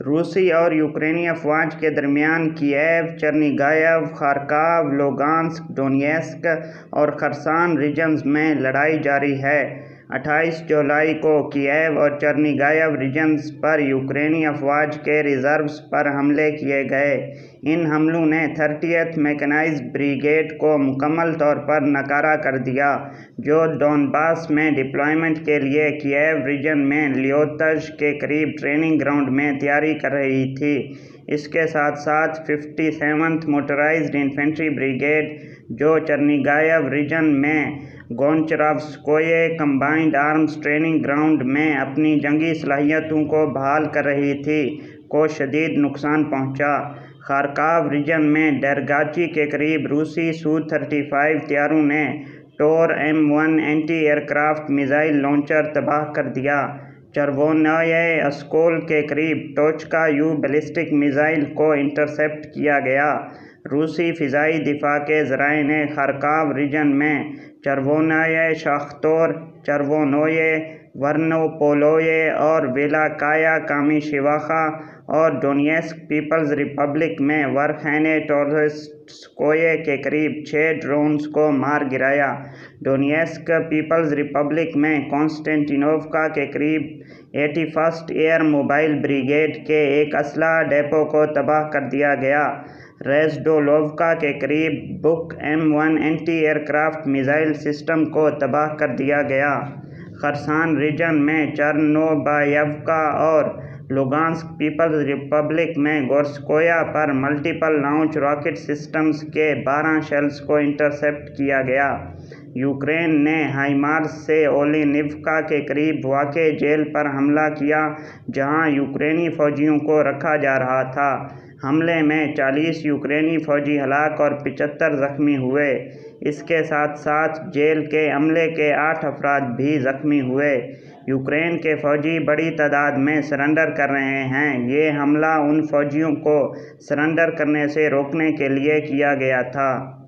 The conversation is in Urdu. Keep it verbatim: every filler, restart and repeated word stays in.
روسی اور یوکرینی افواج کے درمیان کییو، چرنیگائیو، خارکاو، لوگانسک، ڈونیٹسک اور خرسان ریجنز میں لڑائی جاری ہے۔ اٹھائیس جولائی کو کییو اور چرنیگائیو ریجنز پر یوکرینی افواج کے ریزروز پر حملے کیے گئے۔ ان حملوں نے تھرٹیئتھ میکینائزڈ بریگیڈ کو مکمل طور پر ناکارہ کر دیا، جو ڈونباس میں ڈپلائمنٹ کے لیے کییو ریجن میں لیوتش کے قریب ٹریننگ گراؤنڈ میں تیاری کر رہی تھی۔ اس کے ساتھ ساتھ fifty seventh motorised infantry brigade, جو چرنیگائیو ریجن میں Goncharovskoye combined arms training ground میں اپنی جنگی صلاحیتوں کو بحال کر رہی تھی، کو شدید نقصان پہنچا۔ خارکاو ریجن میں ڈیرگاچی کے قریب روسی سو تھرٹی فائیو طیاروں نے Tor M one anti aircraft missile launcher تباہ کر دیا۔ چرونوئے اسکول کے قریب ٹوچکا یو بیلسٹک میزائل کو انٹرسیپٹ کیا گیا۔ روسی فضائی دفاع کے ذرائع نے خارکاو ریجن میں چرونوئے شاختور، چرونوئے ورنوپولوئے اور ویلاکایا کامیشیواخا اور ڈونیٹسک پیپلز ریپبلک میں ورخنیٹوفسکوئے کے قریب چھ ڈرونز کو مار گرایا۔ ڈونیٹسک پیپلز ریپبلک میں کونسٹینٹینووکا کے قریب eighty first air mobile brigade کے ایک اسلحہ ڈیپو کو تباہ کر دیا گیا۔ ریزڈولووکا کے قریب Buk M one anti aircraft missile system کو تباہ کر دیا گیا۔ خرسان ریجن میں چرنوبایوکا اور لوگانسک پیپلز ریپبلک میں گورسکویا پر ملٹیپل لانچ راکٹ سسٹمز کے بارہ شیلز کو انٹرسیپٹ کیا گیا۔ یوکرین نے ہائمارس سے اولینیوکا کے قریب واقع جیل پر حملہ کیا، جہاں یوکرینی فوجیوں کو رکھا جا رہا تھا۔ حملے میں چالیس یوکرینی فوجی ہلاک اور پچہتر زخمی ہوئے۔ اس کے ساتھ ساتھ جیل کے عملے کے آٹھ افراد بھی زخمی ہوئے۔ یوکرین کے فوجی بڑی تعداد میں سرنڈر کر رہے ہیں۔ یہ حملہ ان فوجیوں کو سرنڈر کرنے سے روکنے کے لیے کیا گیا تھا۔